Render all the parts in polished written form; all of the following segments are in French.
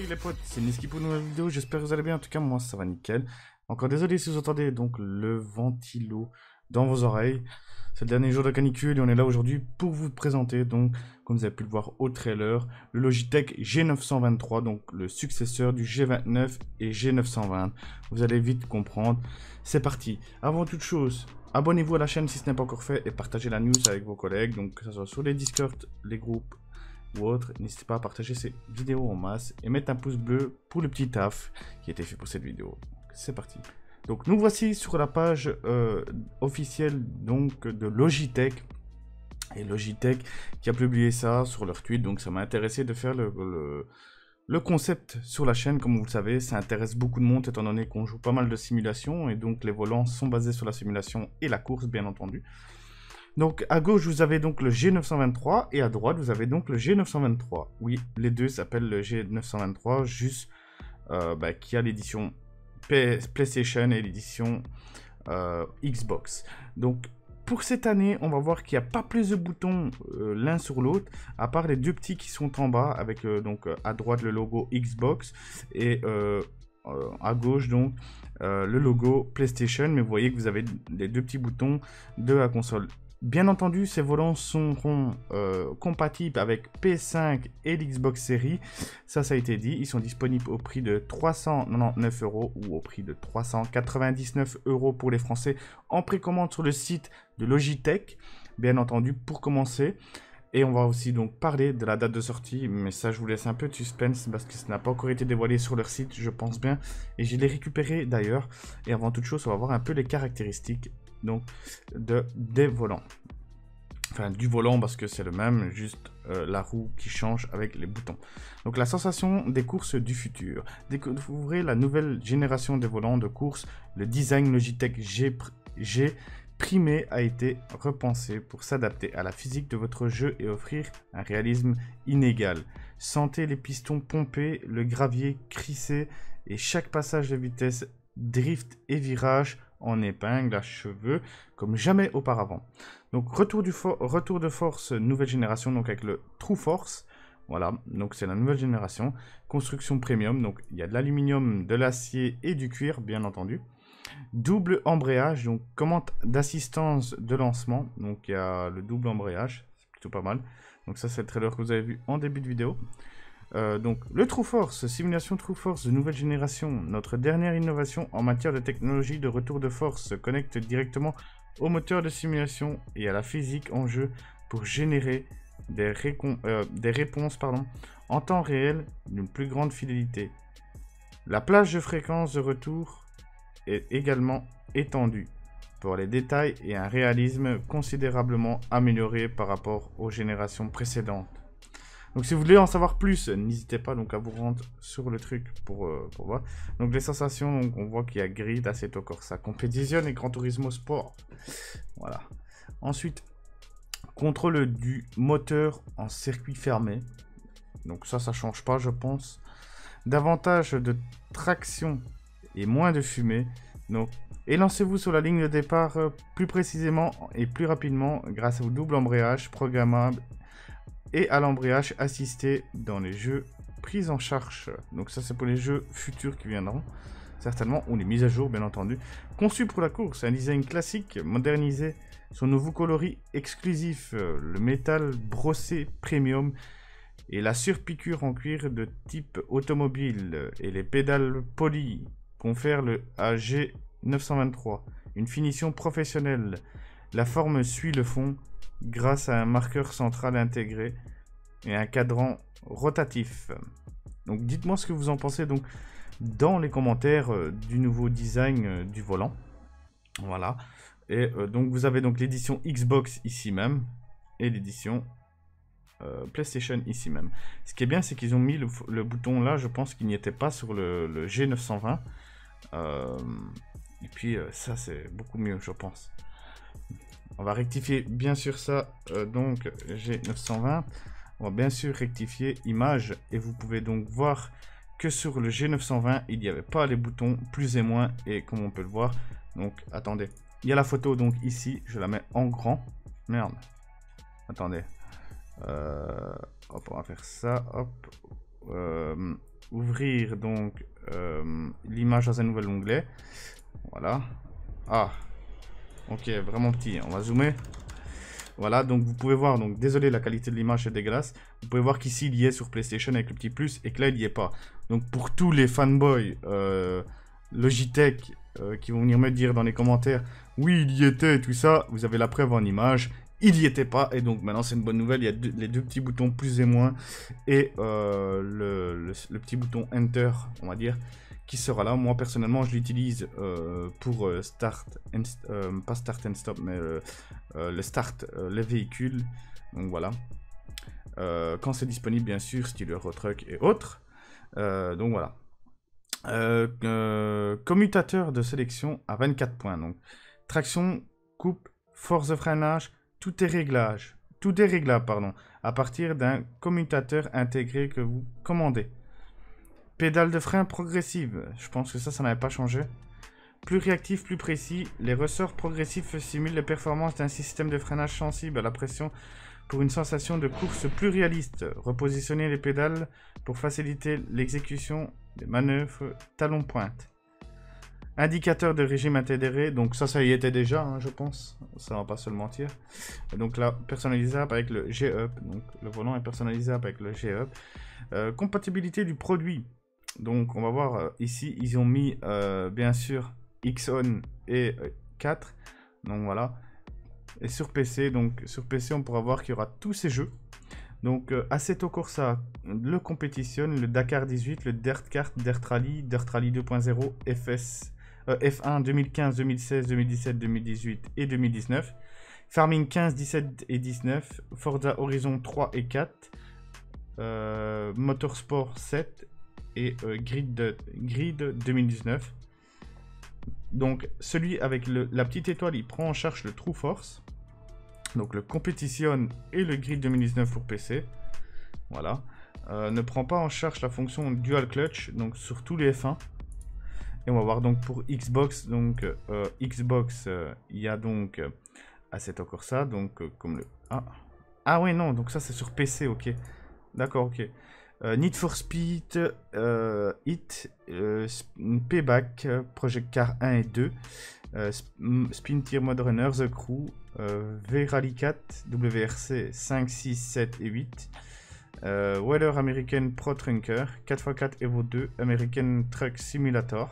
Salut les potes, c'est Niski pour une nouvelle vidéo, j'espère que vous allez bien, en tout cas moi ça va nickel. Encore désolé si vous entendez donc le ventilo dans vos oreilles. C'est le dernier jour de canicule et on est là aujourd'hui pour vous présenter, donc comme vous avez pu le voir au trailer, le Logitech G923, donc le successeur du G29 et G920. Vous allez vite comprendre, c'est parti. Avant toute chose, abonnez-vous à la chaîne si ce n'est pas encore fait et partagez la news avec vos collègues, donc que ce soit sur les Discord, les groupes ou autre, n'hésitez pas à partager ces vidéos en masse et mettre un pouce bleu pour le petit taf qui a été fait pour cette vidéo. C'est parti. Donc nous voici sur la page officielle donc de Logitech. Et Logitech qui a publié ça sur leur tweet, donc ça m'a intéressé de faire le concept sur la chaîne. Comme vous le savez, ça intéresse beaucoup de monde étant donné qu'on joue pas mal de simulations et donc les volants sont basés sur la simulation et la course bien entendu. Donc à gauche vous avez donc le G923 et à droite vous avez donc le G923. Oui, les deux s'appellent le G923, juste qui a l'édition PlayStation et l'édition Xbox. Donc pour cette année, on va voir qu'il n'y a pas plus de boutons l'un sur l'autre, à part les deux petits qui sont en bas avec à droite le logo Xbox et à gauche donc le logo PlayStation. Mais vous voyez que vous avez les deux petits boutons de la console. Bien entendu, ces volants seront compatibles avec PS5 et l'Xbox Series. Ça a été dit. Ils sont disponibles au prix de 399 € ou au prix de 399 € pour les Français en précommande sur le site de Logitech. Bien entendu, pour commencer. Et on va aussi donc parler de la date de sortie. Mais ça, je vous laisse un peu de suspense parce que ça n'a pas encore été dévoilé sur leur site, je pense bien. Et je l'ai récupéré d'ailleurs. Et avant toute chose, on va voir un peu les caractéristiques donc des volants, enfin du volant parce que c'est le même, juste la roue qui change avec les boutons. Donc la sensation des courses du futur, découvrez la nouvelle génération des volants de course. Le design Logitech G primé a été repensé pour s'adapter à la physique de votre jeu et offrir un réalisme inégal. Sentez les pistons pomper, le gravier crisser et chaque passage de vitesse, drift et virage en épingle à cheveux comme jamais auparavant. Donc retour de force nouvelle génération, donc avec le True Force. Voilà, donc c'est la nouvelle génération. Construction premium, donc il y a de l'aluminium, de l'acier et du cuir bien entendu. Double embrayage, donc commande d'assistance de lancement. Donc il y a le double embrayage, c'est plutôt pas mal. Donc ça c'est le trailer que vous avez vu en début de vidéo. Donc le True Force, simulation True Force de nouvelle génération, notre dernière innovation en matière de technologie de retour de force, se connecte directement au moteur de simulation et à la physique en jeu pour générer des réponses en temps réel d'une plus grande fidélité. La plage de fréquence de retour est également étendue pour les détails et un réalisme considérablement amélioré par rapport aux générations précédentes. Donc si vous voulez en savoir plus, n'hésitez pas donc à vous rendre sur le truc pour voir. Donc les sensations, donc, on voit qu'il y a Grid, Assetto Corsa, Competizione et Gran Turismo Sport. Voilà. Ensuite, contrôle du moteur en circuit fermé. Donc ça change pas je pense. Davantage de traction et moins de fumée. Donc, et lancez-vous sur la ligne de départ plus précisément et plus rapidement grâce au double embrayage programmable et à l'embrayage assisté dans les jeux pris en charge. Donc ça c'est pour les jeux futurs qui viendront certainement, ou les mises à jour bien entendu. Conçu pour la course, un design classique modernisé, son nouveau coloris exclusif, le métal brossé premium et la surpiqûre en cuir de type automobile et les pédales polies confèrent le AG923 une finition professionnelle. La forme suit le fond grâce à un marqueur central intégré et un cadran rotatif. Donc dites-moi ce que vous en pensez donc dans les commentaires du nouveau design du volant. Voilà. Et donc vous avez donc l'édition Xbox ici même et l'édition PlayStation ici même. Ce qui est bien, c'est qu'ils ont mis le bouton là, je pense qu'il n'y était pas sur le G920. Et puis ça c'est beaucoup mieux je pense. On va rectifier bien sûr ça, donc G920. On va bien sûr rectifier image et vous pouvez donc voir que sur le G920 il n'y avait pas les boutons plus et moins et comme on peut le voir. Donc attendez, il y a la photo donc ici, je la mets en grand. Merde, attendez. Hop, on va faire ça, hop. ouvrir donc l'image dans un nouvel onglet. Voilà. Ah, ok, vraiment petit. On va zoomer. Voilà, donc vous pouvez voir, donc désolé, la qualité de l'image est dégueulasse. Vous pouvez voir qu'ici, il y est sur PlayStation avec le petit plus et que là, il n'y est pas. Donc pour tous les fanboys Logitech qui vont venir me dire dans les commentaires, oui, il y était, tout ça, vous avez la preuve en image. Il n'y était pas, et donc maintenant c'est une bonne nouvelle, il y a les deux petits boutons plus et moins, et le petit bouton Enter, on va dire, qui sera là. Moi personnellement je l'utilise pour start, pas start and stop, mais le start, les véhicules, donc voilà. Quand c'est disponible bien sûr, style Eurotruck et autres, donc voilà. Commutateur de sélection à 24 points, donc traction, coupe, force de freinage, tout est réglable, pardon, à partir d'un commutateur intégré que vous commandez. Pédale de frein progressive, je pense que ça n'avait pas changé. Plus réactif, plus précis, les ressorts progressifs simulent les performances d'un système de freinage sensible à la pression pour une sensation de course plus réaliste. Repositionner les pédales pour faciliter l'exécution des manœuvres talon pointe. Indicateur de régime intégré, donc ça y était déjà, hein, je pense, ça va pas se le mentir. Donc là, personnalisable avec le G-Up, donc le volant est personnalisable avec le G-Up. Compatibilité du produit, donc on va voir ici, ils ont mis bien sûr X-On et 4, donc voilà. Et sur PC, on pourra voir qu'il y aura tous ces jeux. Donc Assetto Corsa, le Competition, le Dakar 18, le Dirt Kart, Dirt Rally 2.0, F1 2015, 2016, 2017, 2018 et 2019. Farming 15, 17 et 19. Forza Horizon 3 et 4. Motorsport 7 et Grid 2019. Donc celui avec la petite étoile, il prend en charge le True Force. Donc le Competition et le Grid 2019 pour PC. Voilà. Ne prend pas en charge la fonction Dual Clutch, donc sur tous les F1. Et on va voir donc pour Xbox, donc Xbox, il y a donc Assetto Corsa, donc comme le... Ah ouais, non, donc ça c'est sur PC, ok. D'accord, ok. Need for Speed, Hit, Payback, Project Car 1 et 2, Spin Tier Mode Runner, The Crew, V-Rally 4, WRC 5, 6, 7 et 8, Weather American Pro Trunker, 4x4 Evo 2, American Truck Simulator,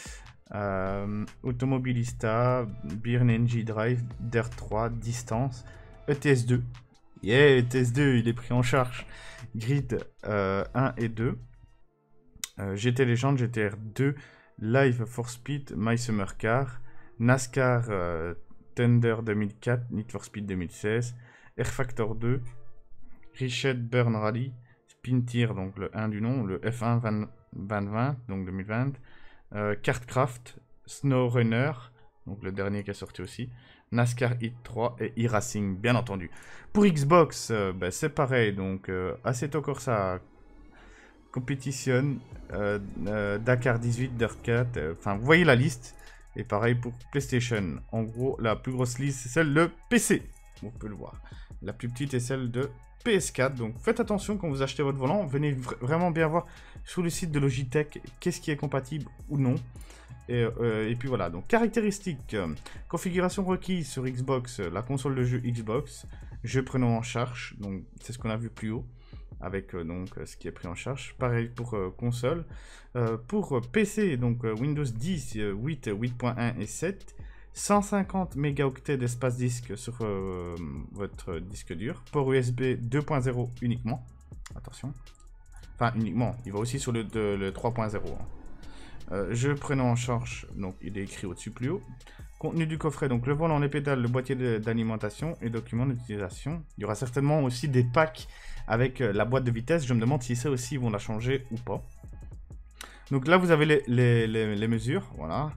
Automobilista, Beer NG Drive, Dirt 3, Distance, ETS2. Yeah, ETS2, il est pris en charge. Grid 1 et 2. GT Legend, GTR 2, Live for Speed, My Summer Car, NASCAR Thunder 2004, Need for Speed 2016, Air Factor 2, Richet Burn Rally, Spin Tier, donc le 1 du nom, le F1 2020, donc 2020, Kartcraft, Snow Runner, donc le dernier qui est sorti aussi, NASCAR Heat 3 et e-Racing, bien entendu. Pour Xbox, c'est pareil, donc Assetto Corsa, Competition, Dakar 18, Dirt 4, enfin vous voyez la liste. Et pareil pour PlayStation. En gros, la plus grosse liste, c'est celle de PC. On peut le voir. La plus petite est celle de PS4. Donc faites attention quand vous achetez votre volant. Venez vraiment bien voir sur le site de Logitech qu'est-ce qui est compatible ou non. Et puis voilà. Donc caractéristiques. Configuration requise sur Xbox. La console de jeu Xbox. Jeu prenant en charge. Donc c'est ce qu'on a vu plus haut. Avec donc ce qui est pris en charge. Pareil pour console. Pour PC, donc Windows 10, 8, 8.1 et 7. 150 mégaoctets d'espace disque sur votre disque dur. Port USB 2.0 uniquement. Attention. Enfin, uniquement. Il va aussi sur le 3.0. Jeu prenant en charge. Donc, il est écrit au-dessus plus haut. Contenu du coffret, donc le volant, les pédales, le boîtier d'alimentation et documents d'utilisation. Il y aura certainement aussi des packs avec la boîte de vitesse. Je me demande si ça aussi, ils vont la changer ou pas. Donc là, vous avez les mesures. Voilà.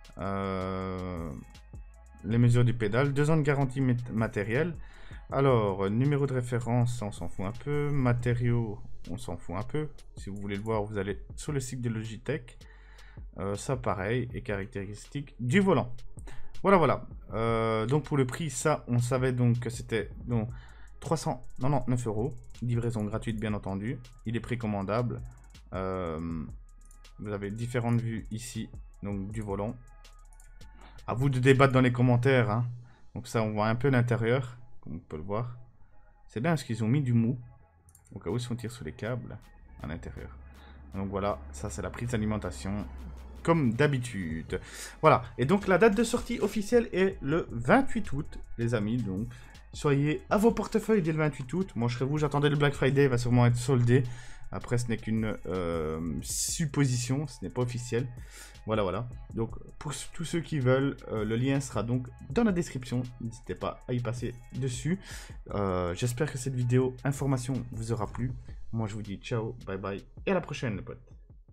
Les mesures du pédale. 2 ans de garantie matérielle. Alors, numéro de référence, on s'en fout un peu. Matériaux, on s'en fout un peu. Si vous voulez le voir, vous allez sur le site de Logitech. Ça, pareil. Et caractéristiques du volant. Voilà. Donc pour le prix, ça, on savait donc que c'était 399 €. Livraison gratuite, bien entendu. Il est précommandable. Vous avez différentes vues ici, donc du volant. À vous de débattre dans les commentaires, hein. Donc ça, on voit un peu l'intérieur, comme on peut le voir. C'est bien parce qu'ils ont mis du mou, au cas où si on tire sur les câbles, à l'intérieur. Donc voilà, ça c'est la prise d'alimentation, comme d'habitude. Voilà, et donc la date de sortie officielle est le 28 août, les amis. Donc soyez à vos portefeuilles dès le 28 août. Moi je serai vous, j'attendais le Black Friday, il va sûrement être soldé. Après ce n'est qu'une supposition, ce n'est pas officiel. Voilà, voilà. Donc pour tous ceux qui veulent, le lien sera donc dans la description. N'hésitez pas à y passer dessus. J'espère que cette vidéo information vous aura plu. Moi je vous dis ciao, bye bye et à la prochaine les potes.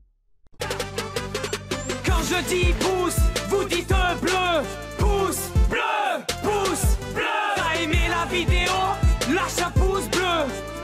Quand je dis pouce, vous dites bleu. Pouce bleu, pouce bleu. T'as aimé la vidéo? Lâche un pouce bleu.